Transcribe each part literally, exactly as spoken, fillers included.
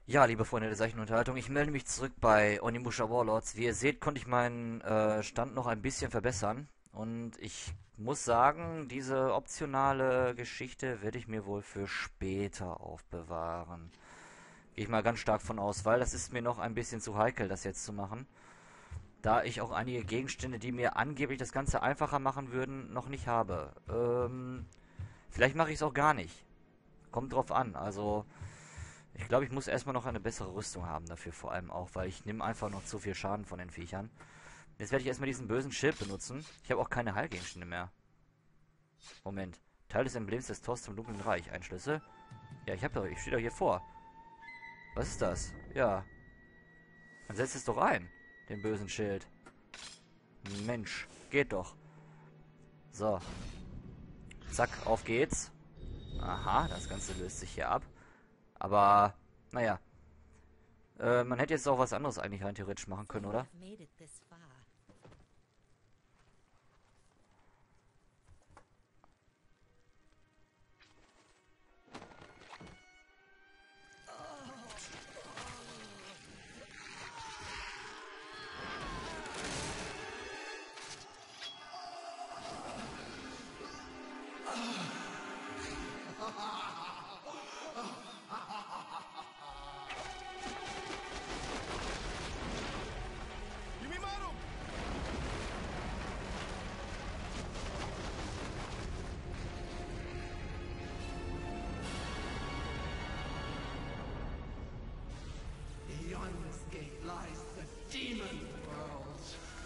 Ja, liebe Freunde der Zeichenunterhaltung, ich melde mich zurück bei Onimusha Warlords. Wie ihr seht, konnte ich meinen äh, Stand noch ein bisschen verbessern. Und ich muss sagen, diese optionale Geschichte werde ich mir wohl für später aufbewahren. Gehe ich mal ganz stark von aus, weil das ist mir noch ein bisschen zu heikel, das jetzt zu machen. Da ich auch einige Gegenstände, die mir angeblich das Ganze einfacher machen würden, noch nicht habe. Ähm, vielleicht mache ich es auch gar nicht. Kommt drauf an, also... Ich glaube, ich muss erstmal noch eine bessere Rüstung haben dafür, vor allem auch, weil ich nehme einfach noch zu viel Schaden von den Viechern. Jetzt werde ich erstmal diesen bösen Schild benutzen. Ich habe auch keine Heilgegenstände mehr. Moment. Teil des Emblems des Tors zum dunklen Reich. Ein Schlüssel? Ja, ich habe doch, ich stehe doch hier vor. Was ist das? Ja. Dann setzt es doch ein. Den bösen Schild. Mensch, geht doch. So. Zack, auf geht's. Aha, das Ganze löst sich hier ab. Aber, naja. Äh, man hätte jetzt auch was anderes eigentlich rein theoretisch machen können, oder? Beyond this gate lies the demon world.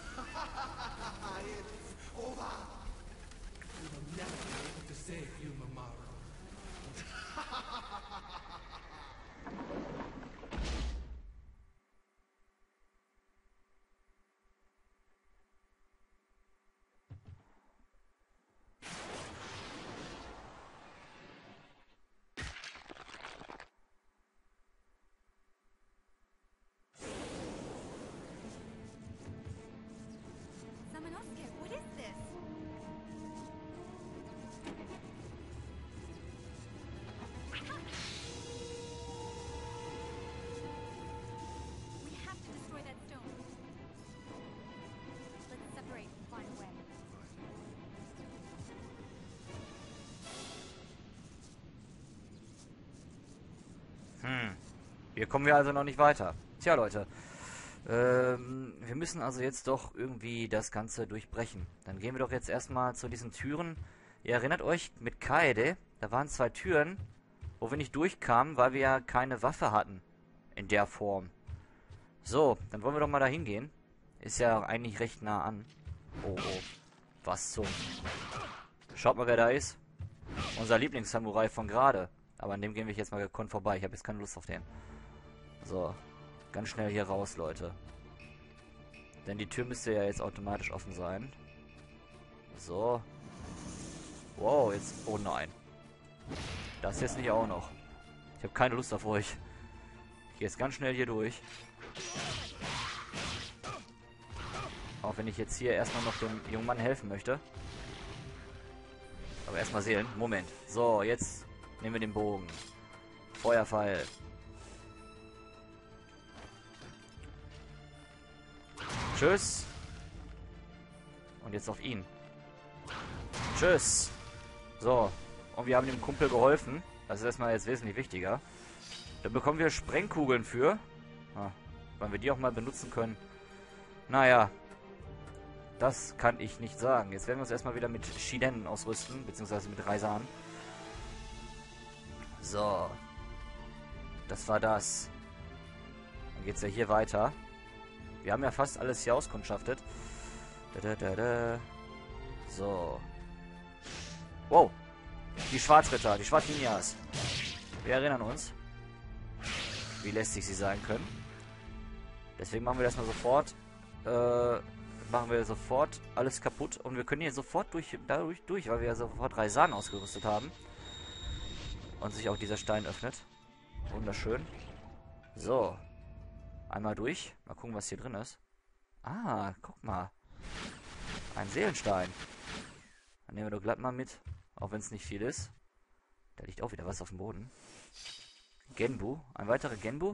It's over. We will never be able to save you, Mamoru. Samanosuke, what is this? We have to destroy that stone. Let's separate and find a way. Hm. Hier kommen wir also noch nicht weiter. Tja, Leute. Ähm, wir müssen also jetzt doch irgendwie das Ganze durchbrechen. Dann gehen wir doch jetzt erstmal zu diesen Türen. Ihr erinnert euch, mit Kaede, da waren zwei Türen, wo wir nicht durchkamen, weil wir ja keine Waffe hatten. In der Form. So, dann wollen wir doch mal da hingehen. Ist ja eigentlich recht nah an. Oh, oh. Was zum... Schaut mal, wer da ist. Unser Lieblingssamurai von gerade. Aber an dem gehen wir jetzt mal gekonnt vorbei. Ich habe jetzt keine Lust auf den. So. Ganz schnell hier raus, Leute. Denn die Tür müsste ja jetzt automatisch offen sein. So. Wow, jetzt... Oh nein. Das jetzt nicht auch noch. Ich habe keine Lust auf euch. Ich gehe jetzt ganz schnell hier durch. Auch wenn ich jetzt hier erstmal noch dem jungen Mann helfen möchte. Aber erstmal Seelen. Moment. So, jetzt nehmen wir den Bogen. Feuerpfeil. Tschüss. Und jetzt auf ihn. Tschüss. So. Und wir haben dem Kumpel geholfen. Das ist erstmal jetzt wesentlich wichtiger. Da bekommen wir Sprengkugeln für. Ah, wann wir die auch mal benutzen können. Naja. Das kann ich nicht sagen. Jetzt werden wir uns erstmal wieder mit Shiden ausrüsten. Beziehungsweise mit Raisan. So. Das war das. Dann geht's ja hier weiter. Wir haben ja fast alles hier auskundschaftet. Da, da, da, da. So. Wow. Die Schwarzritter, die Schwarzninjas. Wir erinnern uns, wie lästig sie sein können. Deswegen machen wir das mal sofort. Äh, machen wir sofort alles kaputt. Und wir können hier sofort durch, dadurch durch, weil wir ja sofort Raisan ausgerüstet haben. Und sich auch dieser Stein öffnet. Wunderschön. So. Einmal durch. Mal gucken, was hier drin ist. Ah, guck mal. Ein Seelenstein. Dann nehmen wir doch glatt mal mit. Auch wenn es nicht viel ist. Da liegt auch wieder was auf dem Boden. Genbu. Ein weiterer Genbu.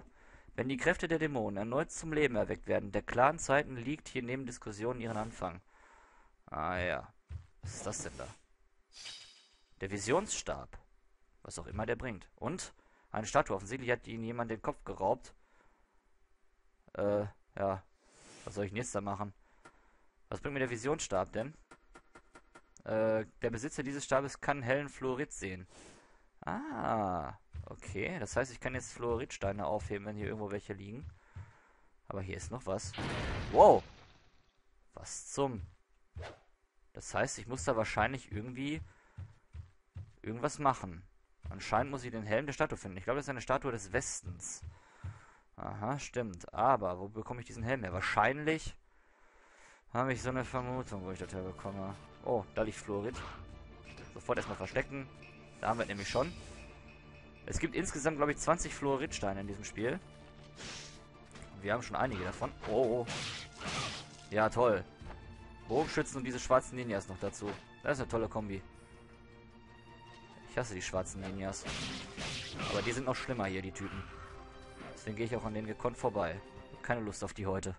Wenn die Kräfte der Dämonen erneut zum Leben erweckt werden, der Clan-Zeiten liegt hier neben Diskussionen ihren Anfang. Ah ja. Was ist das denn da? Der Visionsstab. Was auch immer der bringt. Und eine Statue. Offensichtlich hat ihnen jemand den Kopf geraubt. Äh, ja. Was soll ich denn jetzt da machen? Was bringt mir der Visionsstab denn? Äh, der Besitzer dieses Stabes kann hellen Fluorid sehen. Ah, okay. Das heißt, ich kann jetzt Fluoridsteine aufheben, wenn hier irgendwo welche liegen. Aber hier ist noch was. Wow! Was zum... Das heißt, ich muss da wahrscheinlich irgendwie irgendwas machen. Anscheinend muss ich den Helm der Statue finden. Ich glaube, das ist eine Statue des Westens. Aha, stimmt. Aber wo bekomme ich diesen Helm her? Wahrscheinlich habe ich so eine Vermutung, wo ich das herbekomme. Oh, da liegt Fluorid. Sofort erstmal verstecken. Da haben wir es nämlich schon. Es gibt insgesamt, glaube ich, zwanzig Fluoridsteine in diesem Spiel. Wir haben schon einige davon. Oh, oh. Ja, toll. Bogenschützen und diese schwarzen Ninjas noch dazu. Das ist eine tolle Kombi. Ich hasse die schwarzen Ninjas. Aber die sind noch schlimmer hier, die Typen. Deswegen gehe ich auch an denen gekonnt vorbei. Keine Lust auf die heute.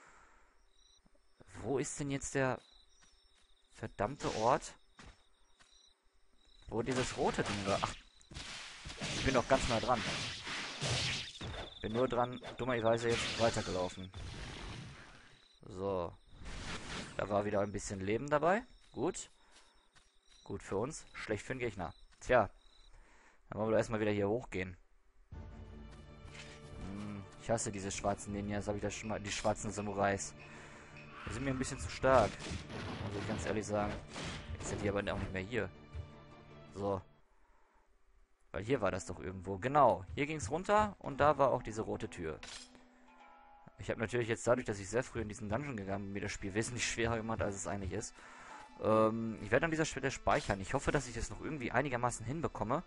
Wo ist denn jetzt der verdammte Ort, wo dieses rote Ding war? Ach, ich bin doch ganz nah dran. Bin nur dran, dummerweise jetzt weitergelaufen. So. Da war wieder ein bisschen Leben dabei. Gut. Gut für uns. Schlecht für den Gegner. Tja. Dann wollen wir erstmal wieder hier hochgehen. Hm, ich hasse diese schwarzen Ninjas, habe ich das schon mal. Die schwarzen Samurais. Die sind mir ein bisschen zu stark. Muss ich ganz ehrlich sagen. Jetzt sind die aber auch nicht mehr hier. So. Weil hier war das doch irgendwo. Genau. Hier ging es runter und da war auch diese rote Tür. Ich habe natürlich jetzt dadurch, dass ich sehr früh in diesen Dungeon gegangen bin, mir das Spiel wesentlich schwerer gemacht, als es eigentlich ist. Ähm, ich werde an dieser Stelle speichern. Ich hoffe, dass ich das noch irgendwie einigermaßen hinbekomme.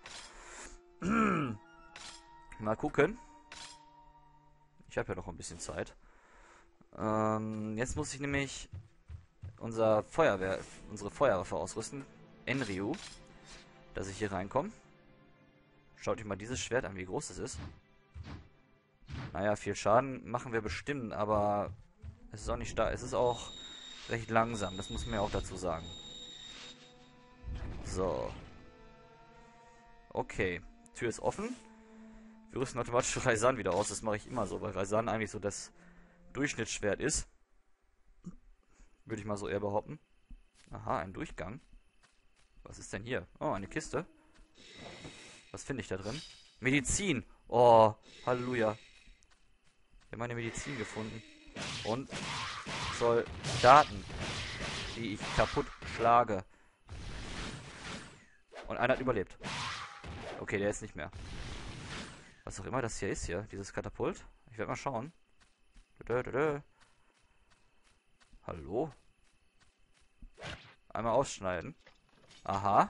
Mal gucken. Ich habe ja noch ein bisschen Zeit. Ähm, jetzt muss ich nämlich unser Feuerwehr, unsere Feuerwaffe ausrüsten. Enryu. Dass ich hier reinkomme. Schaut euch mal dieses Schwert an, wie groß es ist. Naja, viel Schaden machen wir bestimmt, aber es ist auch nicht stark. Es ist auch recht langsam, das muss man ja auch dazu sagen. So. Okay, Tür ist offen. Wir rüsten automatisch Raisan wieder aus, das mache ich immer so, weil Raisan eigentlich so das Durchschnittsschwert ist. Würde ich mal so eher behaupten. Aha, ein Durchgang. Was ist denn hier? Oh, eine Kiste. Was finde ich da drin? Medizin. Oh, Halleluja. Ich habe meine Medizin gefunden. Und Soldaten, die ich kaputt schlage. Und einer hat überlebt. Okay, der ist nicht mehr. Was auch immer das hier ist hier, dieses Katapult. Ich werde mal schauen. Dö, dö, dö. Hallo? Einmal ausschneiden. Aha.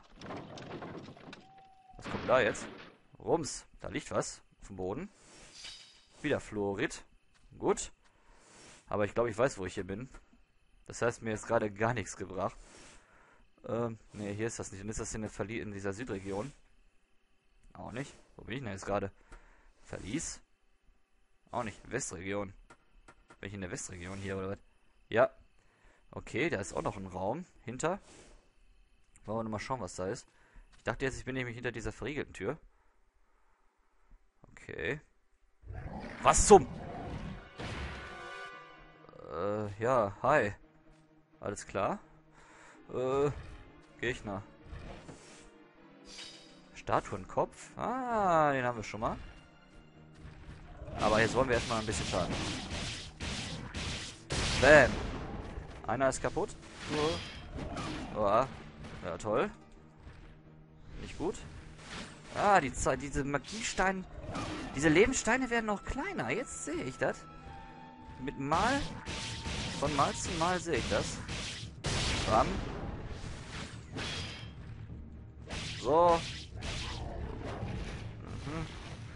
Was kommt da jetzt? Rums. Da liegt was auf dem Boden. Wieder Fluorid. Gut. Aber ich glaube, ich weiß, wo ich hier bin. Das heißt, mir ist gerade gar nichts gebracht. Ähm, ne, hier ist das nicht. Und ist das in, der Verli in dieser Südregion? Auch nicht. Wo bin ich denn jetzt gerade? Verlies? Auch nicht. Westregion. Bin ich in der Westregion hier, oder was? Ja. Okay, da ist auch noch ein Raum. Hinter. Wollen wir noch mal schauen, was da ist. Ich dachte jetzt, ich bin nämlich hinter dieser verriegelten Tür. Okay. Was zum... Äh, ja, hi. Alles klar? Äh, Gegner. Statuenkopf. Ah, den haben wir schon mal. Aber jetzt wollen wir erstmal ein bisschen Schaden. Bam. Einer ist kaputt. Oh. Oh. Ja, toll. Nicht gut. Ah, die Zeit, diese Magiesteine. Diese Lebenssteine werden noch kleiner. Jetzt sehe ich das. Mit Mal. Von Mal zu Mal sehe ich das. Bam. So. Mhm.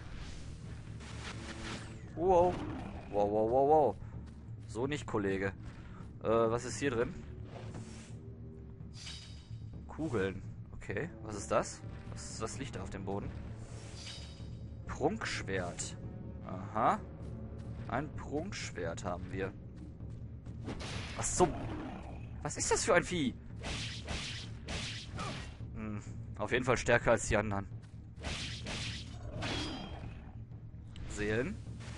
Wow. Wow, wow, wow, wow. So nicht, Kollege. Äh, was ist hier drin? Kugeln. Okay, was ist das? Was, was liegt da auf dem Boden? Prunkschwert. Aha. Ein Prunkschwert haben wir. Was zum... Was ist das für ein Vieh? Hm, auf jeden Fall stärker als die anderen. Seelen.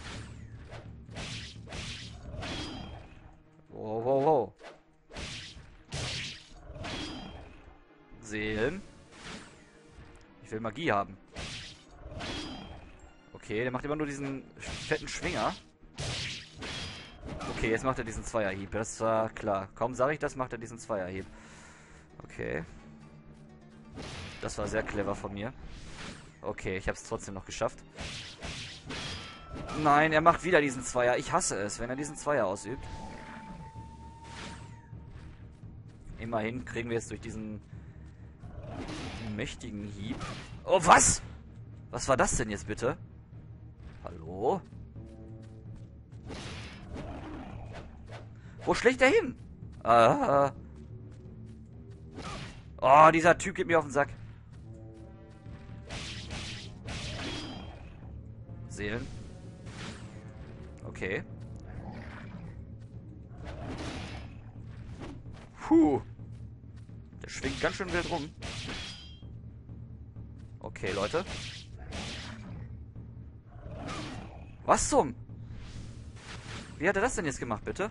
Wow, wow, wow. Seelen. Ich will Magie haben. Okay, der macht immer nur diesen fetten Schwinger. Okay, jetzt macht er diesen Zweierhieb. Das war klar. Kaum sage ich das, macht er diesen Zweierhieb. Okay. Das war sehr clever von mir. Okay, ich habe es trotzdem noch geschafft. Nein, er macht wieder diesen Zweier. Ich hasse es, wenn er diesen Zweier ausübt. Immerhin kriegen wir jetzt durch diesen mächtigen Hieb... Oh, was? Was war das denn jetzt bitte? Hallo? Wo schlägt er hin? Ah. Oh, dieser Typ geht mir auf den Sack. Seelen. Okay. Puh. Der schwingt ganz schön wild rum. Okay, Leute. Was zum? Wie hat er das denn jetzt gemacht, bitte?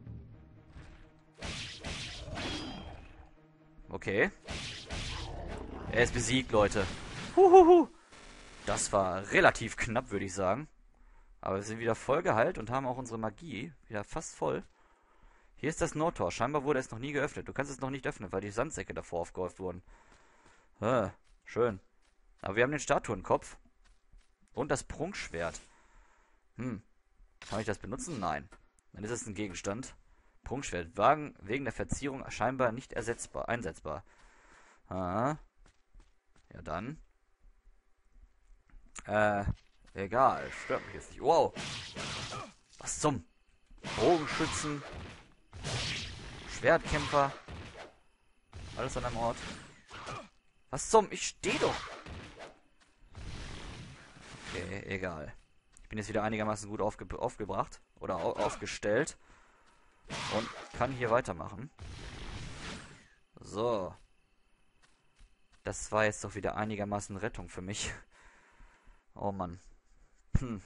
Okay. Er ist besiegt, Leute. Huhuhu. Das war relativ knapp, würde ich sagen. Aber wir sind wieder voll geheilt und haben auch unsere Magie wieder fast voll. Hier ist das Nordtor. Scheinbar wurde es noch nie geöffnet. Du kannst es noch nicht öffnen, weil die Sandsäcke davor aufgehäuft wurden. Ah, schön. Aber wir haben den Statuenkopf. Und das Prunkschwert. Hm. Kann ich das benutzen? Nein. Dann ist es ein Gegenstand. Prunkschwert. Wagen wegen der Verzierung scheinbar nicht ersetzbar, einsetzbar. Ah. Ja, dann. Äh, egal. Stört mich jetzt nicht. Wow. Was zum? Bogenschützen. Schwertkämpfer. Alles an einem Ort. Was zum? Ich stehe doch. Okay, egal. Ich bin jetzt wieder einigermaßen gut aufge aufgebracht. Oder au aufgestellt. Und kann hier weitermachen. So. Das war jetzt doch wieder einigermaßen Rettung für mich. Oh Mann. Hm.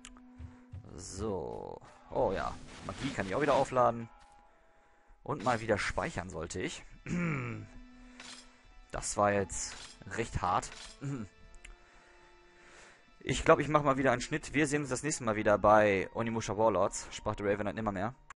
So. Oh ja. Magie kann ich auch wieder aufladen. Und mal wieder speichern sollte ich. Das war jetzt recht hart. Ich glaube, ich mache mal wieder einen Schnitt. Wir sehen uns das nächste Mal wieder bei Onimusha Warlords. Sprach der Raven halt nimmer mehr.